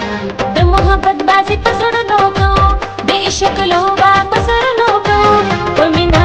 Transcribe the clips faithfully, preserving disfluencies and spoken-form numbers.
د محبت بازي په زړونو کوو د عشق لوبه په سرونو کوو په مینه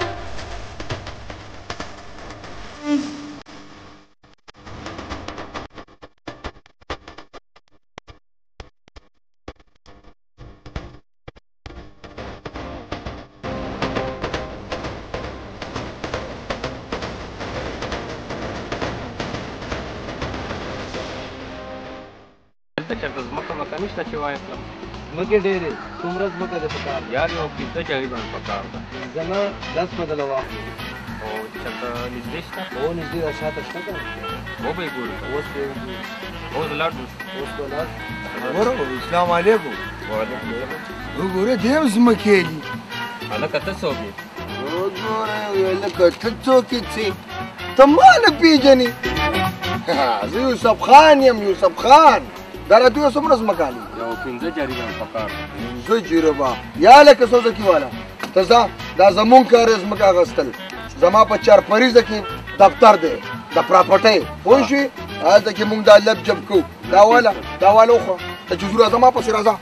چېرته ځمکه مکه نشته چې وایې کړم ځمکې ډېرې څومره ځمکه ده پکار یار یو پنځه چاهیدان پکار ده زما لس بدله واخلو او چېرته نږدې شته هو نږدې را شاته شته که نه وبه یې ګورو اوس به اوس لاړ شو اوس به لاړ ورو اسلام علیکم وګوره دې هم ځمکې دي هلکه ته څوک یې وګوره هلکه ته څوک یې څې ته ما نه پېژنې زه یوسف خان یم یوسف خان دا راته یو څومره ځمکه دي یو پنځه جریدان پکار پنځه جریبه یا لکه سوزکي والا ته ځه دا زمونږ کار یې ځمکه اخیستل زما په چارپریزه کې دفتر دی د پراپرټۍ پوه شوې هلته کې مونږ دا لب جب کوو دا واله دا واله وخوره ته چې ځو راځه ما پسې راځه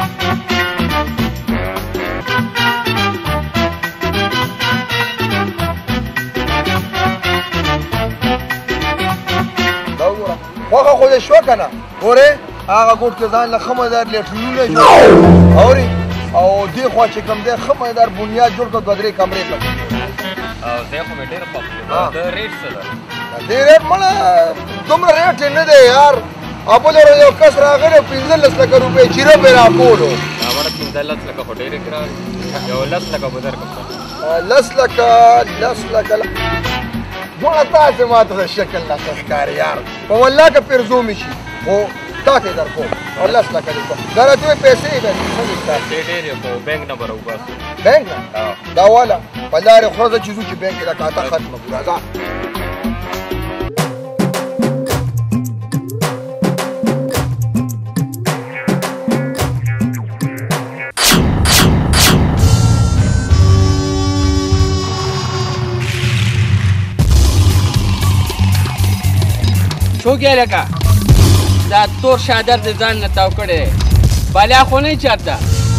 دا وګوره خوښه خو دې شوه که نه ګورې هغه ګوټ کې ځان له ښه مدار لیټرینونه جوړ اورې او دې خوا چې کوم دی ښه مدار بنیاد جوړ کړه دوه درې کمرې ته او ځای خو مې ډېر خوښ دی د ریټ څه ده دې ریټ مړه دومره ریټ یې نه دی یار او بل یو کس راغلی پنځلس لکه روپۍ چیره پرې راکولو ناوړه پنځلس لکه خو ډېرې ګران یو لس لکه به درکړم لس لکه لس لکه دواړه تاسې ما ته د شکل نه ښه ښکاري یار په والله که پیرزو مې شي خو تا ته یې در کوم او لس لکه دې کوم دا راته وایي پیسې یې درکړي څنګه یې ستاسې پیسې ډېرې خو بینک نه به راوباسو بینک نه دا واله په لارې خوره ځه چې ځو چې بینک کې دا کاته ختمه کړو راځه څوک یې لکه دا تور شادر د ځان نه تاو کړی دی بالیا خو نه یې چېرته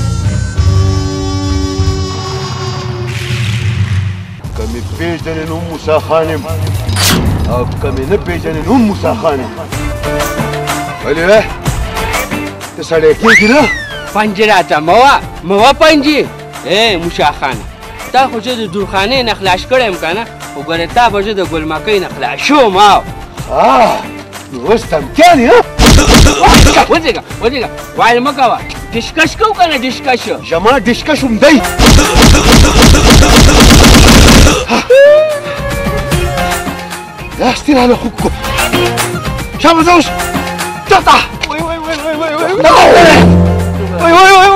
که مې پېژنې نو موسی خان یم او که مې نه پېژنې نو موسی خان یم ولې وې ته سړی کېږي نه پنجې راته مه وه مه وه پنجې ای موسی خانه تا خو زه د دورخانې نه خلاص کړی یم که نه خو ګورې تا به زه د ګلمکۍ نه خلاص شوم او نو اوس تمکیان یې ودرېږه ودرېږه وایل مه کوه ډسکس کوو که نه ډسکس زما ډسکس هم دی لاستې راله خوږ کړو شابه زه اوس چېرته وای وای وای وای وای وای وای وای وای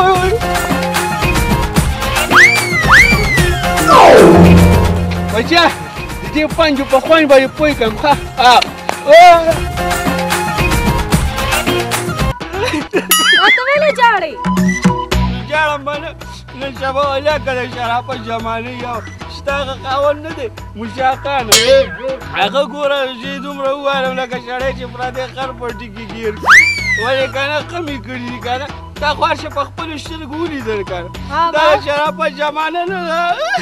بچه د دې پنجو په خوند باندې پوه کړم ښه راته ولې ژاړې ژاړم به نه نن سبا ولیا که د شرافت زمانې یو ستا هغه خاوند نه دی موسی خان هغه ګوره چې دومره وویلم لکه سړی چې پردی خر په ټکي ګیر ولې که نه کمې کړي دي که نه تا خو هر شی په خپلو سترګو ولیدل که نه دا د شرافت زمانه نه ده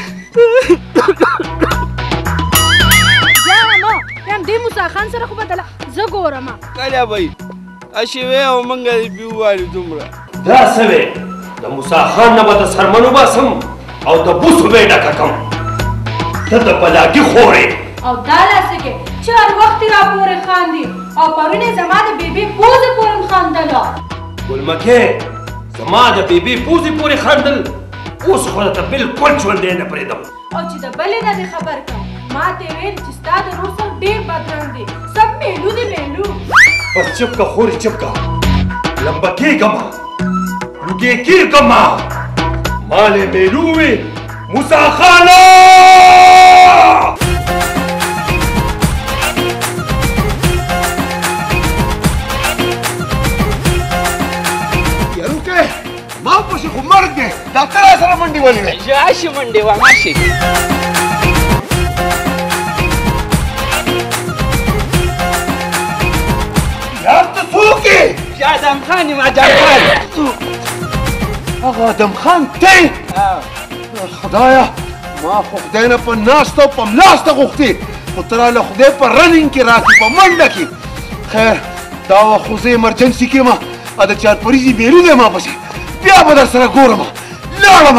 ژاړه نو یم دې موسی خان سره خو بدله زه ګورم کله به یې هسې وې او موږ دې پې ووایو دومره دا څه وې د موسی خان نه به د سرمن وباسم او د بوسو به یې ډکه کړم ته د بلاګي خورې او دا داسې کې چې هر وخت یې راپورې خاندي او پرون یې زما د بیبي پوزې پورې هم خندله ګلمکې زما د بیبي پوزې پورې خندل اوس خو درته بلکل ژوندی نه پرېږدم او چې د بلې نه دې خبر کړم ما ته یې ویل چې ستا د رور سر ډېر بدرنګ دی سب میلو دی میلو بس چپ کا خورې چپ کا لمبه کېږم لوګې کېږم مالې میلو وې موسی خانه یاروکې ما پسې خو مرګ دی ډاکټر سره منډې ولې وې راشي منډې وه راشي یار ته څوک یې شاده ادم خان یم ادم خان هغه ادم خان دی خدایا ما خو خدای نه په ناسته او په ملاسته غوښتې خو ته راله خدای په رننګ کې راسي په منډه کې خیر دا وخت خو زه ایمرجنسي کې یم ا د چارپریزې بیرو دی ما پسې بیا به در سره ګورم لاړم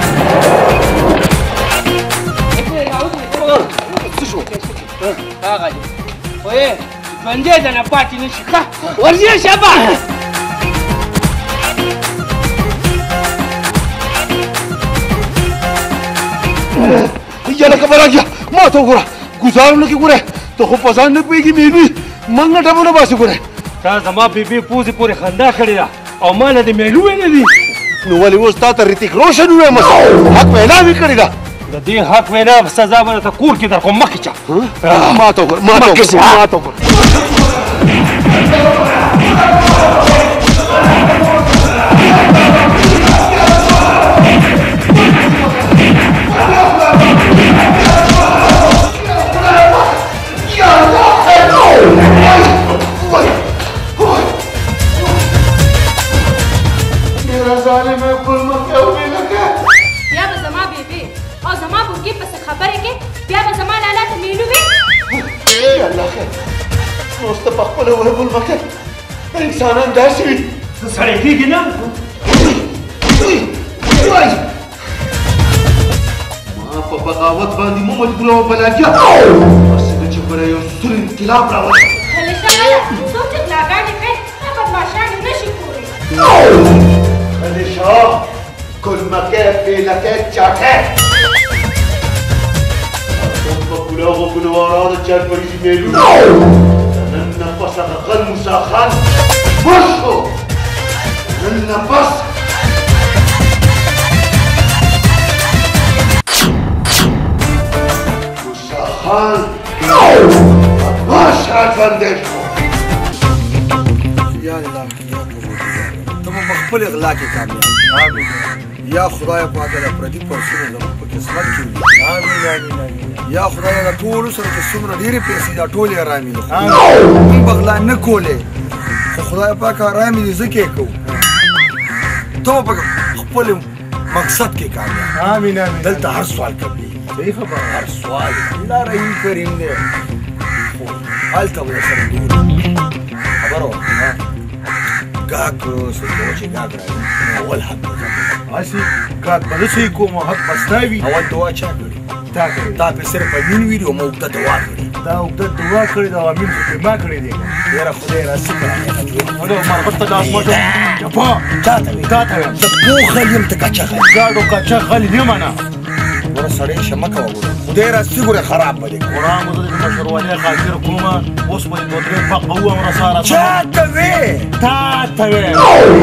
څه شو هغه دی خو یې ژوندی دنه پاتې نه شي ښه ورځې شبه یا لکه براګیا ما ته وګوره ګزارم نه کې ګوره ته خو په ځان نه پوهېږې مېلوي منګه ټپونه باسې ګوره تا زما بیبي پوزې پورې خندا کړې ده او ما نه د میلو ویلې دي نو ولې اوس تا ته ریتیک روشن ووایم حق وینا مې کړې ده د دې حق وینا سزا به درته کور کې در کوم مخکې چا ما ته وګوره ما ته وګوره ما ته وګوره بیا به زما بیبي او زما بوګي پسې خبرې کې بیا به زما لالا ته میلو وي الله خیر نو اوس ته په خپله وایې ګلمکه انسانان داسې وي سړی کېږي نه ما په بغاوت باندې مو مجبوروه بلاګیا هسې ده چې بره یو سور انقلاب راولي غلی شه څوک چې غلاګانې کوي دا بدماشان یې نشي کولی خلی شاه گلمکه فیلکه چاکه اصلا په کلاغ و کلواران چرپریزی میلو نن نفس اقل موساخان مش شو نن نفس موساخان باش راتونده شو یا الله یا قبول ته په خپل اغلا کې کامیاب یا خدای پاک د پردي پرسونو زموږ په قسمت کې وي امين امين یا خدای د ټول سره چې څومره ډېرې پیسې دا ټولې آرامي امين بغلا نه کولې خو خدای پاک آرامي دې ځکه کوو ته په خپل مقصد کې کامیاب امين امين دلته هر سوال کوي صحیح خبره هر سوال الله رحیم کریم دی هلته به سره ګورو خبرو گاک سوچو چې گاک راځي اول حق اسی گاک به څه کوم حق بستاوي اول دعا چا کړی تا کړی تا په صرف نن ویډیو مو د دعا کړی دا او د دعا کړی دا امین په ما کړی دی یاره خدای راسي کړی نو ما پته دا موټو جپا تا ته تا ته د پوخ لیم ته کچا خل گاډو کچا خل دی معنا ور سړی شمکه وګوره خدای راسي ګوره خراب بده قران مو د مشروعه خاطر کومه اوس په دوه درې فق هو امر ساره چا ته وې تا ته وې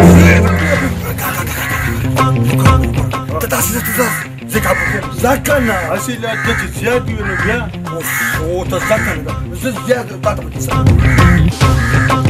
ته تاسو ته ځکه ځکه نه اصلي لا ته زیات وي نو بیا او ته ځکه نه زه زیات پاتې پاتې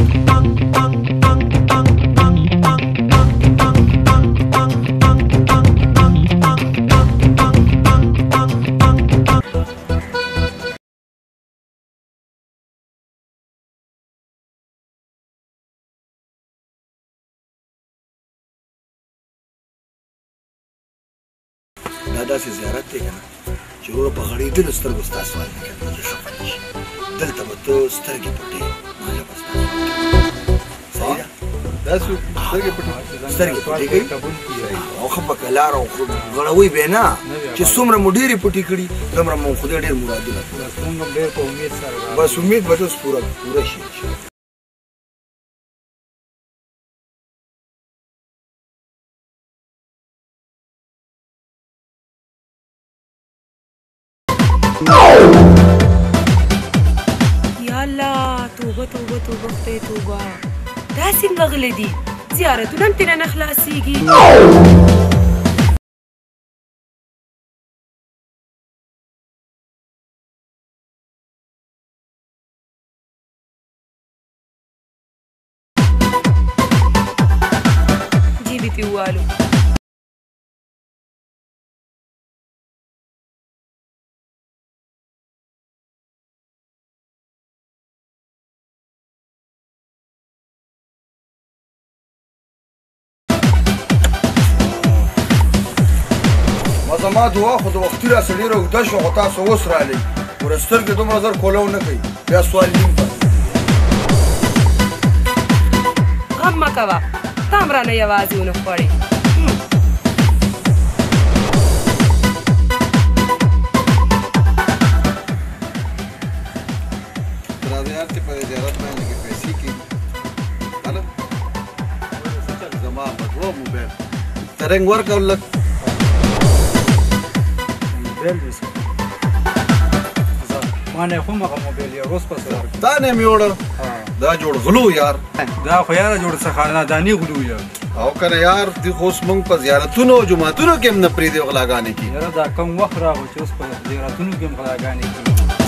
دا داسې زیارت دی که نه چې وروره په غړېدلو سترګو ستا سوال نه کوي چې خفه نه شي دلته به ته سترګې پټې ما له به ستا صحیح ده داسې سترګې پټې سترګې پټې کوي او خفه که لاره غړوئ به نه چې څومره مو ډېرې پټې کړي دومره مو خدای ډېر مرادونه بس امید به ته اوس پوره پوره شي یا الله توبه توبه توبه خدای توبه دا څنګه غلی دي زیارتونه هم ترې نه خلاصېږي جیبې پې ووالو زما دعا خو د وختي راسه ډېره اوږده شوه خو تاسو اوس رالئ ور سترګې دومره زر کولو نه کوي بیا سوال نیم پاتې غم مه کوه ته هم رانه یوازې ونه خوړې راځه یار چې په دې زیارت باندې لږې پیسې کېږي هلک څه چل زما بدوه موبایل ته رنګ ورکړه لږ موبایل دې ما نه خو مغه موبایل یې اوس پس ورکړ دا نه مې وړه دا جوړ غلو یار دا خو یاره جوړ څه خانداني غلو یار او کنه یار دې خو اوس موږ په زیارتونو او جوماتونو کې هم نه پرېږدي غلاګانې کېږي یاره دا کم وخت راغو چې اوس په زیارتونو کې هم غلاګانې کېږي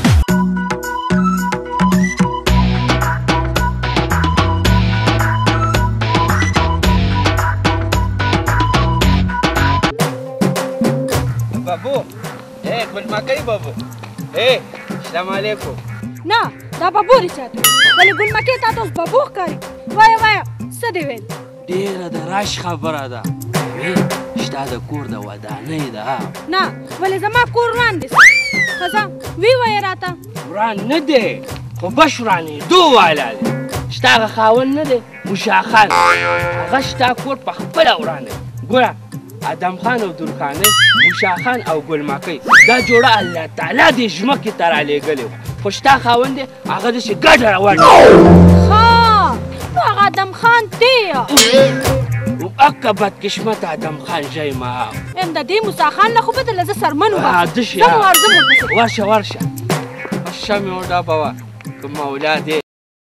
بابو اے ګل مکۍ بابو اے السلام علیکم نه دا بابورې چاته ولې ګل مکۍ تا ته اوس بابو ښکاري وایه وایه څه دې ویل ډېره د راش خبره ده وې ستا د کور د ودانۍ ده نه ولې زما کور وران دی ښځه وی وایه راته وران نه دی خو بش ورانېدو والا دی ستا هغه خاوند نه دی موشا خان هغه ستا کور په خپله ورانوي ګوره ادم خان او درخانۍ موشا خان او ګل مکۍ دا جوړه الله تعالی دې ځمکې ته رالېږلې وه خو ستا خاوند دی هغه داسې ګډه روان ښه نو هغه ادم خان دی او اکه بدقسمته ادم خان ژی ما ام د دې موسی خان نه خو بدله زه سرمن وباسم دشي زه مو ورځم ورپسې ورشه ورشه ورشه مې وډا بابا که مولا دی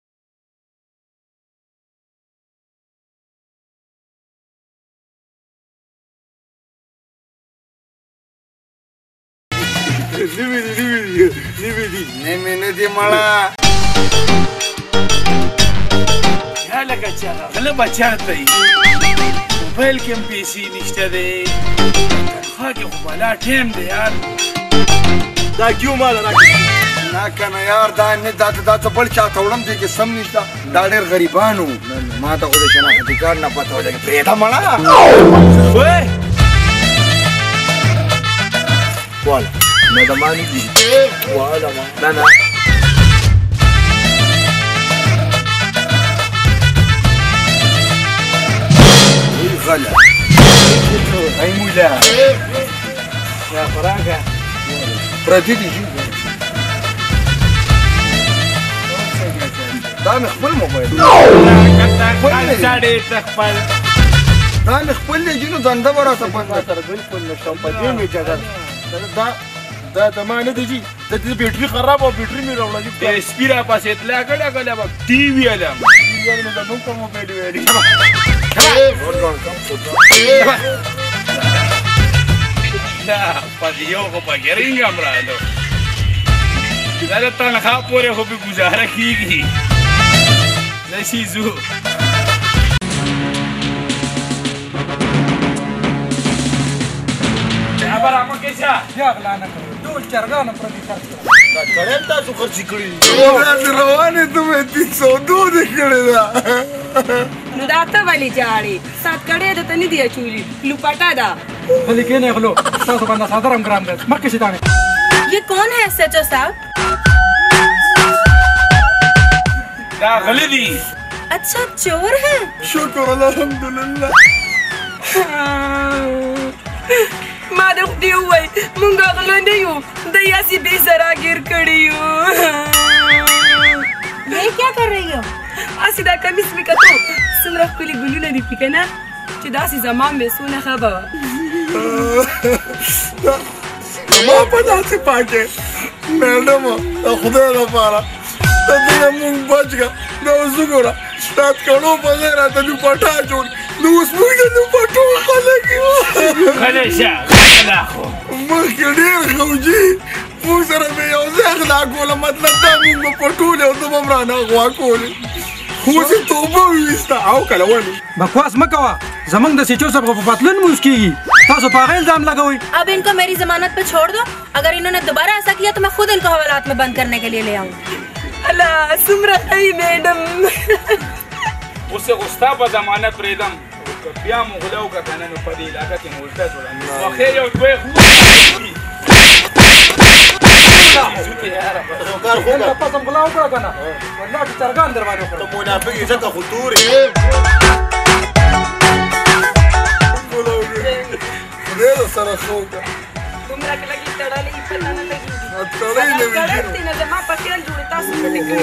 نیمې دي نیمې دي نیمې دي نیمې نه دي مړه یا لکه چې هغه غله بچیان ته یي موبایل کې هم پیسې نشته دی تنخوا کې خو بلا ټیم دی یار دا کیو مال راکړه نه کنه یار دا نه دا دا څه بل چاته وړم دې کې سم نشته دا ډېر غریبانو ما ته خو د شناختي کارت نه پته ولګي پرېږده مړه وای والا نه زما نه دي والا ما نه نه غلا ای مولا یا فراغه پردي دي دا مې خپل موبایل دا مې خپل دی جنو دنده به راته بنده سره بلکل نشته په دې مې جګړه دا دا د ما نه دی جي د دې بیټري خراب او بیټري مې راوړه جي سپي را پسې اطلاع کړه کله به ټي وي علم یار مې زموږ په موبایل ویلي دا پدې یو خو پکې رینګ هم رالو دا د تنخوا پورې خو به ګزاره کېږي نه شي ځو خبره مه کېشه بیا غلا نه کوي ټول چرګان پردي خرڅ کړه دا کړم تاسو خرڅې کړي روانې ته مې تین سو دو دې کړې ده نو دا ته ولې جاړې سات کړې ده ته نه دی اچولي لوپټه ده भले के नहीं खलो सासु बंदा साधारण ग्राम दे मक्के सिताने ये कौन है सचो साहब دا غلی دی अच्छा चोर है شکر الحمدلله ما د خدای وای مونږ غل نه یو د یاسي بي سره ګیر کړیو ये क्या कर रही हो اسی دا کمیس می کتو سمره کلی ګلونه دی پکنه چې داسې زمان مې سونه خبره ما په داسې پاکې میډم د خدای لپاره ته دې مونږ بچ کړه دا اوس وګوره ستا کړو په ځای راته لوپټه جوړ نو اوس موږ د لوپټو خلک یو غلی شه غلا خو مخکې ډېر خوجي موږ سره مې یو ځای غلا کوله مطلب دا موږ به پټولې او ته به م رانه غوا کولې اوس یې توبه وویسته او که له ولې बकवास मत कवा जमंग द सिचो सब को पतलन मुझ की तासो पागल इल्जाम लगाओ अब इनको मेरी जमानत पे छोड़ दो अगर इन्होंने दोबारा ऐसा किया तो मैं खुद इनको हवालात में बंद करने के लिए ले आऊँ अल्लाह सुमरा है मैडम उसे गुस्ता पर जमानत प्रेदम بیا مو غلا وکړه که نه نو په دې علاقه کې مو الټه جوړه خو خیر یو دوی خو کار خو کا پسم غلا وکړه کنه ورنه چې چرګان در باندې وکړه ته منافق یې ځکه خو تورې خدای دې سره ښه وکړه دومره که لږ تړلی پته نه لګېږي تړلی نه وي ګړد دی نه زما په خیال جوړې تاسو پټې کړي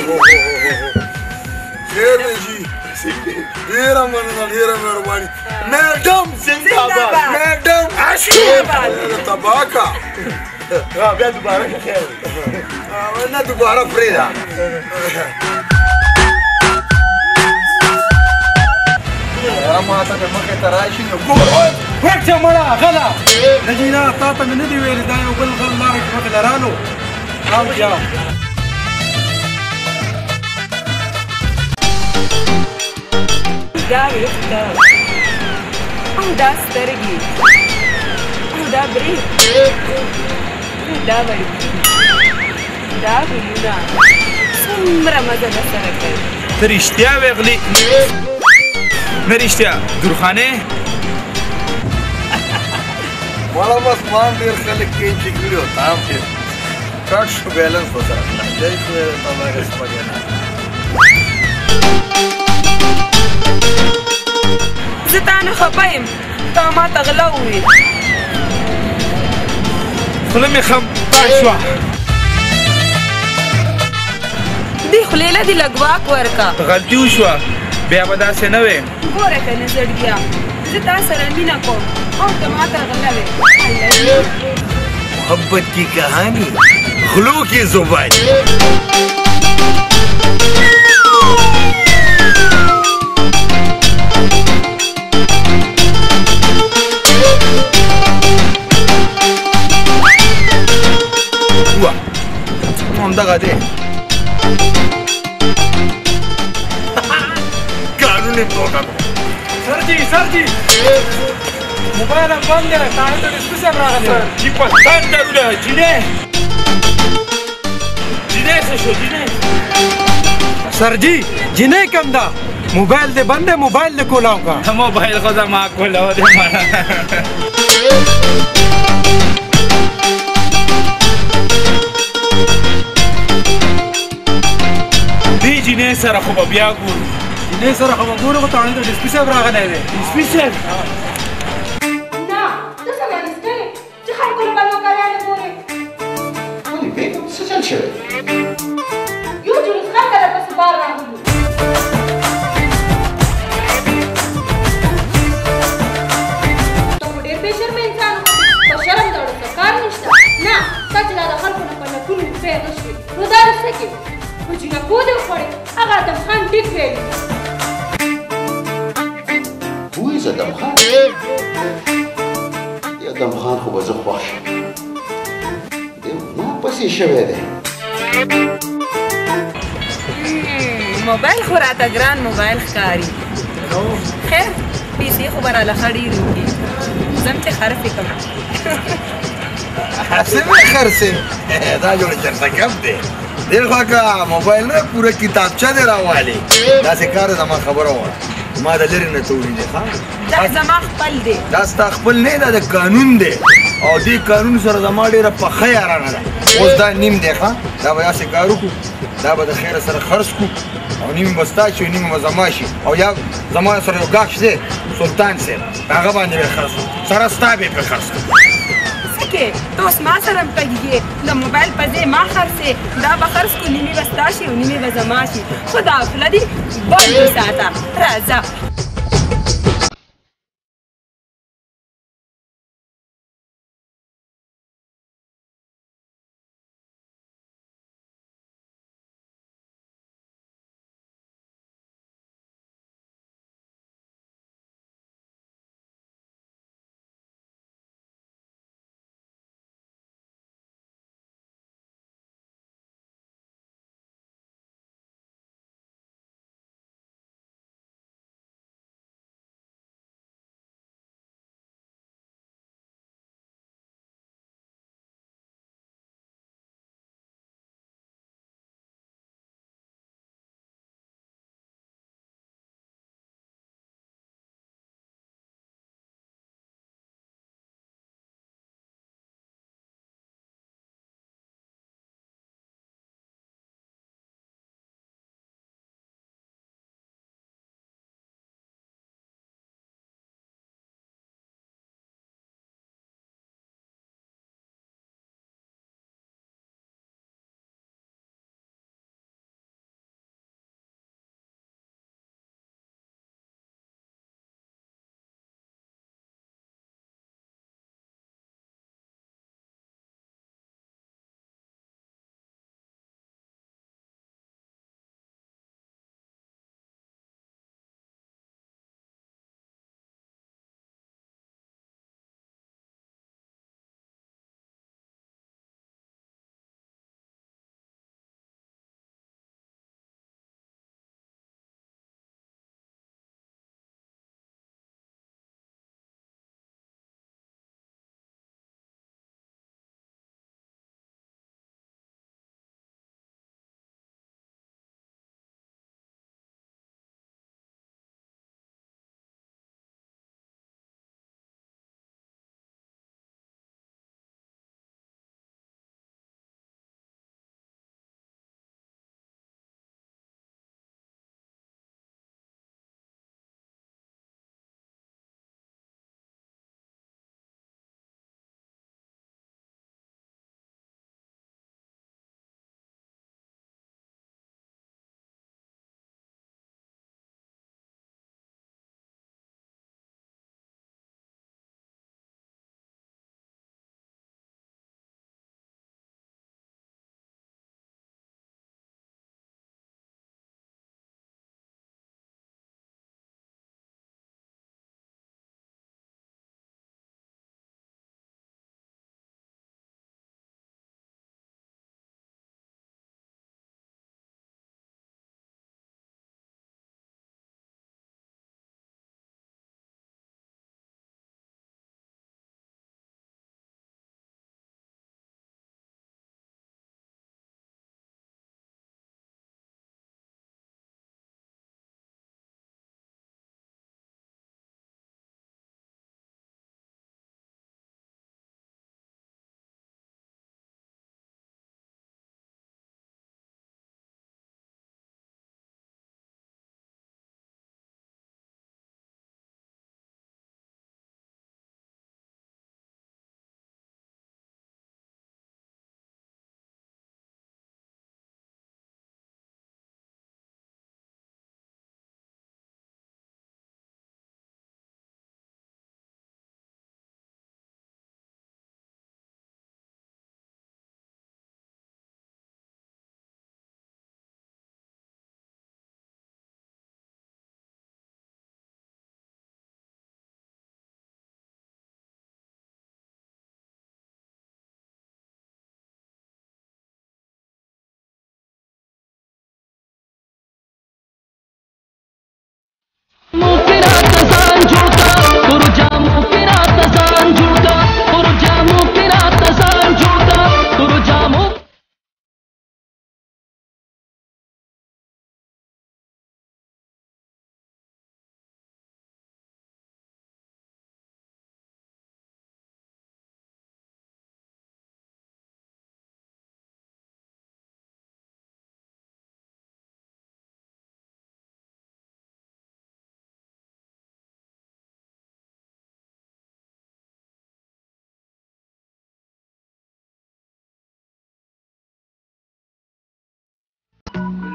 خیر دی جي ډېره مننه ډېره مهرباني میډم زنده‌باد میډم تباه کا بیا دوباره که خیر نه دوباره پرېږده ما ته که مخې ته راشي نو ګور ورکشه مړه غله نجینا تا ته مې نه دي ویلي دا یو بل غل لاره کې مخې ته رالو او بیا دا ویښته او دا سترګې او دا برېښ دا وړکي دا ګلونه څومره مزه در سره کوي ته رښتیا ویغلې نه رښتیا درخانې والا بس مان ډېر خلک کوي چې کړي او تام چې کټ شو بیلنس ورسره کړه دی خو یې تباهي سپږې نه زه تا نه خفه یم تا ما ته غله وویل خوله مې خمپه شوه دې خولې له دې لږ واک ورکه غلطي وشوه بیا به داسې نه وې ګوره که نه زړګیا زه تا سره مینه کوم او ته ما ته غله وې محبت کی کہانی خلو کی زبان همدغه دی قانون یې پروګه سرجي سرجي موبایل هم بند دی تاڼې ته ډسپي صاحب راغلی جي په ځان درونه جینۍ جینۍ څه شو جینۍ سرجي جینۍ کم ده موبایل دې بند دی موبایل دې کولاو کا موبایل خو زما کولاو دی مانا دې جینۍ سره خو به بیا ګورو جینۍ سره خو به ګورو خو تاڼې ته ډسپي صاحب راغلی دی ډسپي صاحب شوی یو جلوس خان کله پسې بار راغلو ته خو ډېر بېشرمه انسان وو په شرم دړو څه کار نشته نه تا چې دا د خلکو نه په لکونو روپۍ غشوې نو دا د څه کې خو جینکو دې وخوړې هغه ادم خان ټیک ویلي Who is ادم خان؟ ادم خان خو به زه خوښ شم دی ما پسې شوی دی موبایل خو راته ګران موبایل ښکاري خیر پیسې خو به راله ښه ډېرې وکړي ځم چې خرڅې کړم څنګه خرڅې دا جوړ چرته کم دی ډېر خوا که موبایل نه پوره کتابچه دې راوالې داسې کار زما خبره وه ما د لرې نه ته ولیدې ښه دا زما خپل دی دا ستا خپل نه دا د قانون دی او دې قانون سره زما ډېره پخه یارانه ده اوس دا نیم دی ښه دا به داسې کار وکړو دا به د خیره سره خرڅ کړو او نیم به ستا شي او نیم به زما شي او یا زما سره یو ګاښ دی سلطان صاحب هغه باندې به خرڅ کړو سره ستا به پرې خرڅ کړو څه کې ته اوس ما سره پږیږې د موبایل په ځای ما خرڅې دا به خرڅ کړو نیمې به ستا شي او نیمې به زما شي خو دا خوله دې بند وساته راځه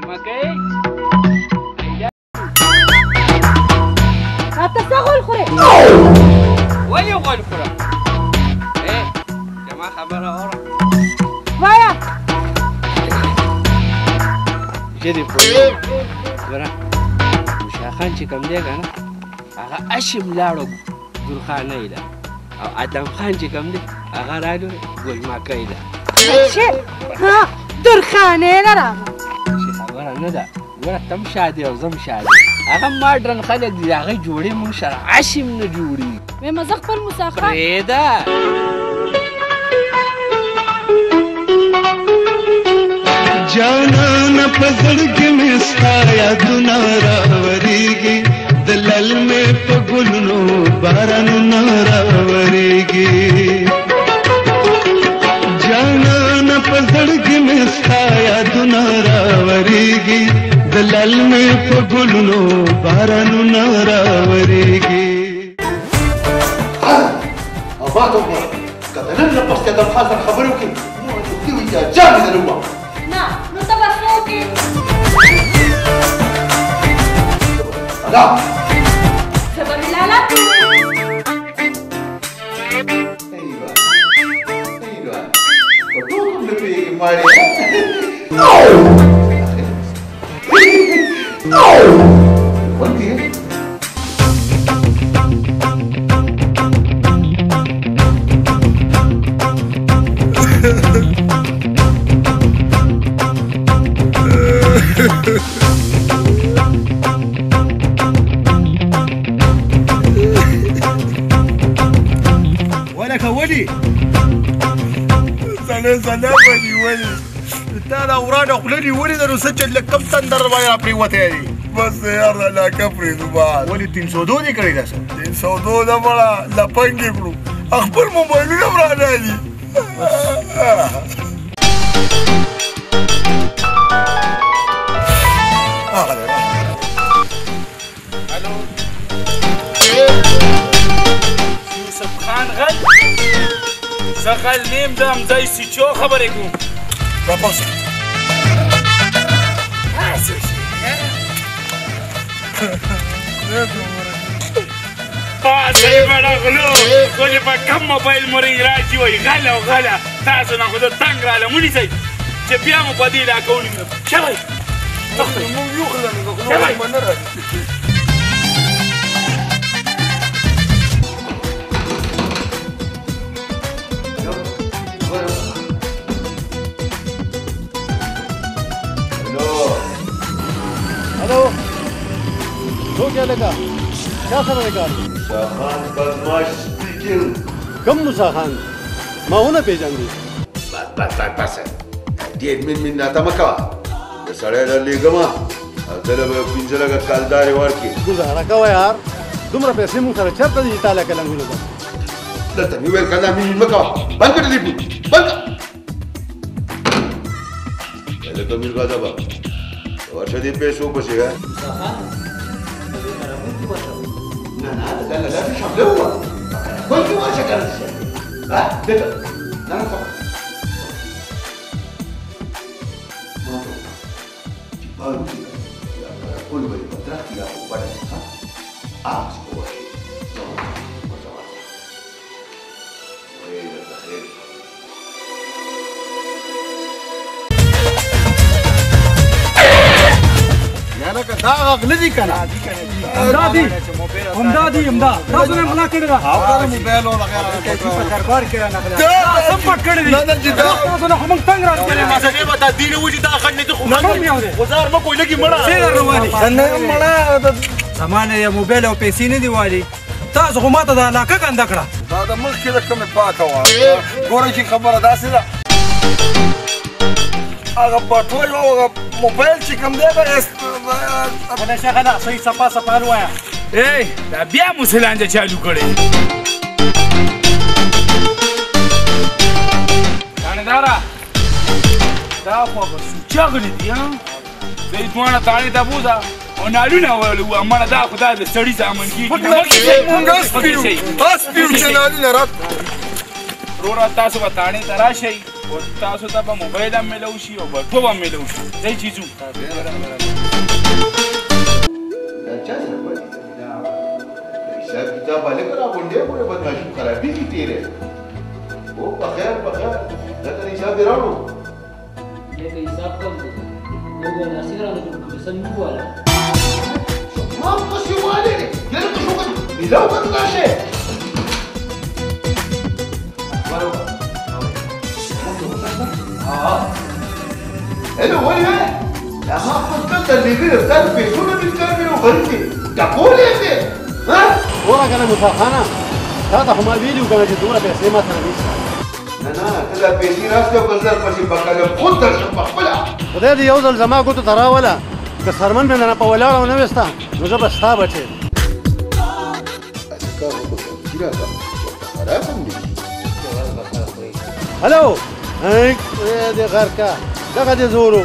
جمع کوي راته څه غول خورې ولې غول خورم زما خبره اورم وایه ژر یې پوهېږم ګوره موشا خان چې کوم دی که نه هغه اشم لاړو درخانۍ ده او ادم خان چې کوم دی هغه رالو ګلماکۍ ده چې ها درخانۍ نه راغله چې خبره نه ده ګوره تم شادي او زم شادي هغه ماډرن خلک دي هغه جوړې موږ سره اشم نه جوړي وې مزه خپل موسی خان پرېږده جانان په زړګي مې ستا یادونه راورېږي د للمې په ګلونو بارانونه راورېږي جانان په زړګي مې ستا یادونه راورېږي د للمې په ګلونو بارانونه راورېږي ما ته وګوره که د نن نه پس ادم خان سره خبرې وکړي نو جوړتي وي یا جام یې درو نه نو ته به څه وکړې ادا زه به مې لالا ایوه ایوه په ټول هم نه پوهېږي ماړې ولې ولك ولي سنة سنة ولي ولي تانا ورانا خلاني ولي ده نسجل لك كم تندر ما يعرفني وتاني بس يا لا كفري زبان ولي تين سودو دي كريدا سن تين سودو ده بلا لا بانجي برو اخبر موبايلي ده برانا دي الو یوسف خان غل زه غل نیم دم ځای سیچو خبرې کوم راپاس پاسې بڑا غلو ولې په کم موبایل مورې راځي وایي غله او غله تاسو نه خو د تنګ راله ونیسئ چې بیا مو په دې علاقه ونیسم شوی موږ یو خلک غلو ما نه راځي हेलो तो क्या लगा क्या सर लगा موسی خان بدماش سپیکینګ کم موسی خان ما ونه پیژاندې بس بس بس بس ډېر من من ناته مه کوه د سړی رالیږم او دله به پنځه لکه کالدارې ورکړي ګزاره کوه یار دومره پیسې مونږ سره چېرته دي چې تا لکه لنګونه ده دلته مې ویل که نه مین مه کوه بند کړه ټلیفون بند کړه لکه میرزا به ورشه دې پیسو پسې ها نه نه دا لا لا مش حمله هو كل ما شكل ها كده لا لا فقط ما تو تبالو كل ما يبقى يا ولا ها اه هو شيء لکه دا غږ نه دي که نه همدا دي همدا دي همدا تاسو نه ملا کړی ده هغه موبایل او وغیره په دربار کې رانغلی دا سم پټ کړی دي نه نه چې دا تاسو نه خو موږ څنګه راځي ما څنګه به تا دین وځي دا خنډ ته خو کوم یو دی وزار ما کوی لګي مړه څه رواني نه مړه زمانه یا موبایل او پیسې نه دی والی تاسو خو ماته د علاقه کنده کړه دا د مخ کې کومه پاکه وه ګوره چې خبره داسې ده هغه بټوه هغه موبایل چې کوم دی ونه شغله صحیح صفا صفا الوایا ای دا بیا مسلانجه چالو کړي تانهدارا دا خو به سوچاغلی دي ها دوی دواړه تاڼې ته بوځه او نالونه ویلو وو امانه دا خو دا د سړي زامن کېږي مونږ سپیو سپیو چې نالونه رات وروره تاسو به تاڼې ته راشئ او تاسو ته به موبایل هم میلو شي او بټو هم میلو شي ځای چیزو چا سره پاتې حساب کتاب والے کرا غونډې پورې بدمعشي خرابې دي تیرې او په خیر په خیر دا ته حساب دی راوړو دې حساب کوم نو ګورا سیګرانو کې سم واله ما پسې والے دې ته شو کوم ملو کړه شي الو وين يا خاطر كنت اللي بيه بتاع بيكون بيتكلم وغريبي تقول ايه ها ورا كان مفاخانه هذا هم فيديو كان جدوره بس ما تنسى نه نه کله پیسې راځي او کله پسې بکاله خود درځه په خپل خدای دې یو ځل زما کوته تراوله که سرمن مې نه په ولاړ نه وستا نو زه بس تا بچې هلو هاي دې غر کا دغه دې زورو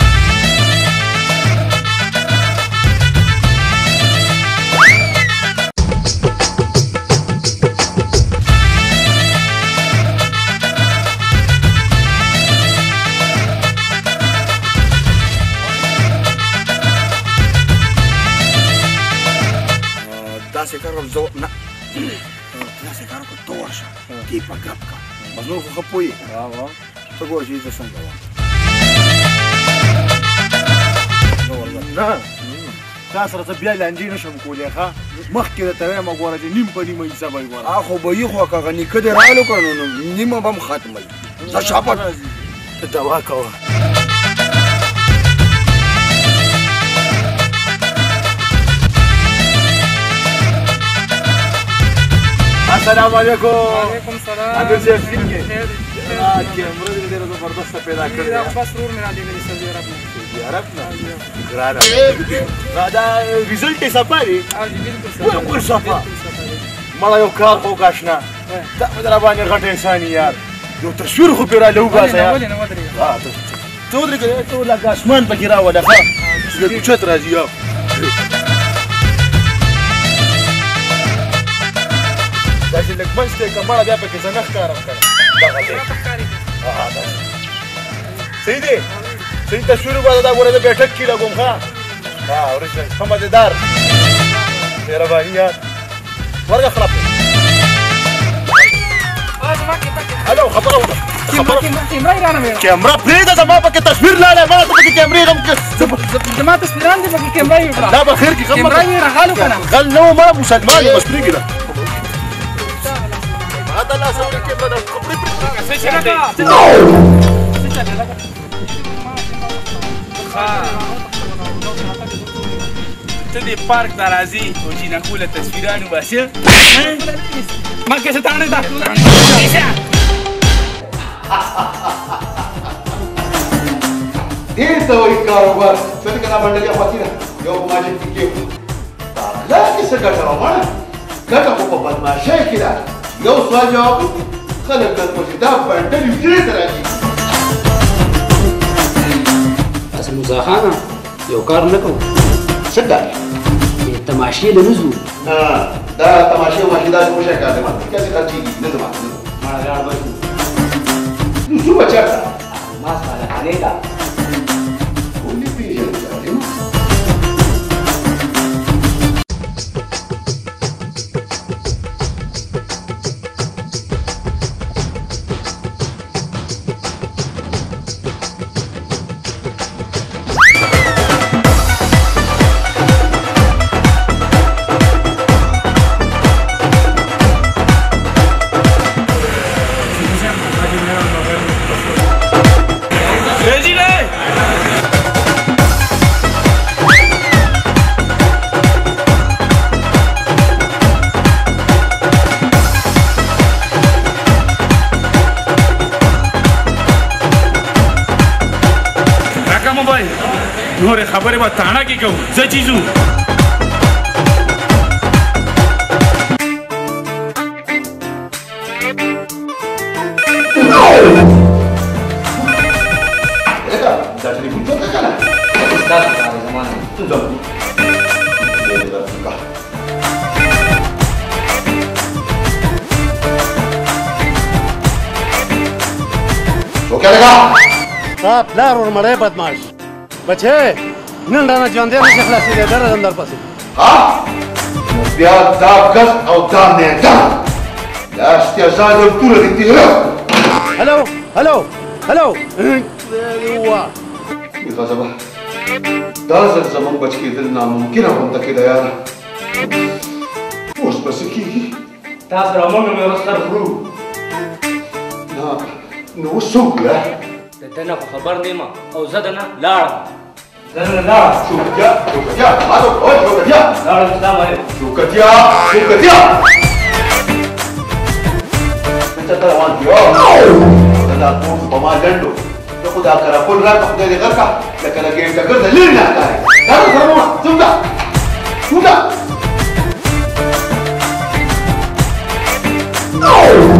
داسې کار وکړم زه نه داسې کار وکړم ته ورشه دې په ګپ کا مزنور خو ښه پوهېږي ته ګوره چې زه څنګه وم نه تا سره زه بیا لانجې نشم کولی ښه مخکې درته وایم ګوره چې نیم په نیمه حساب یې ګوره خو به یې خو که هغه نیکه دې رالو کړه نو نیمه به هم ختموي زه شاپه ته دوا کوه السلام علیکم وعلیکم السلام امیر صاحب ٹھیک ہے کیمرہ دې ډېره زبردسته پیدا کړې ده بس ورور مې را لېږلي سعودي عرب نه سعودي عرب نه ګرانه دا ریزلټ یې صفا دی بالکل صفا مړه یو کار خو کاشنا دا مې در باندې غټ انسان یار یو تصویر خو پرې راله وباسه یار ولې نه ودرېږه ته ودرېږه ته لکه اسمان پکې راوله ښه چې کوچت راځي یو داسې لږ منځ ته یې کمړه بیا پکې زه نه ښکارم که نه دغه دی صحیح دی صحیح تصویر وباسه دا ګوره زه بیټک کې لګوم ښه ها وریښه ښه مزېدار مهرباني یار ورګه خلاف هلو خبره وکړه کیمرا پرېږده زما پکې تصویر لاړی ما ته پکې کیمرې غم زما تصویران دې پکې کیمرا یې وکړه دا به خیر کې کیمرا یې راغلو که نه غل نه و ما مسلمان یم بس پرېږده هذا لا سوي كيف انا كبري ته دې پارک ته راځې او جینکو له تصویران وباسې مکې څه تاڼې ده دې ته وایي کاروبار څه دې که دا منډلي خوښي ده یو په ماجب کې کېږو دا کې څه ګټه ومړه ګټه خو په بدماشۍ کې ده یو سوال جواب خلک درپسې دا بنډل یو دې ته راځي اصل موسی خانه یو کار نه کوو څه کار تماشې له نه ځو نه دا تماشې وماشې داسې وشی کار دی ما کسې خرچېږي نه زما مړه لاړ به نو ځو به چېرته ما سره خالې ده ولې پېژنې ظالمه نورې خبرې به تاڼه کې کوو څه چیزو دا ټلیفون څه که نه ستاسو کار دی زما نه ځه څوک चलेगा تا پلار ور مړی بدمعاش بچې نن رانه ژوندی نشي خلاصېدی در راځم در پسې ها نو بیا دا ګز او دا میدان دا استعزاز ټوله دې تېره هلو هلو هلو وا غضبه دا ځل زموږ بچ کېدل ناممکنه غونډه کېده یاره اوس به څه کېږي تاسو راومنډ مې ورسره خورو نه نو اوس څوک یا د ده نه خو خبر نه یم او زه د نه لاړم زه نه لاړم شوکتیا شوکتیا ماتو او شوکتیا لاړم سلام علیکم شوکتیا شوکتیا څه ته روان دی دا ټول په ما لنډو ته خو دا کراکول راته خدای دې غرقه لکه لګې ټکر د لیر نه ښکاري دا سره مو څومره څومره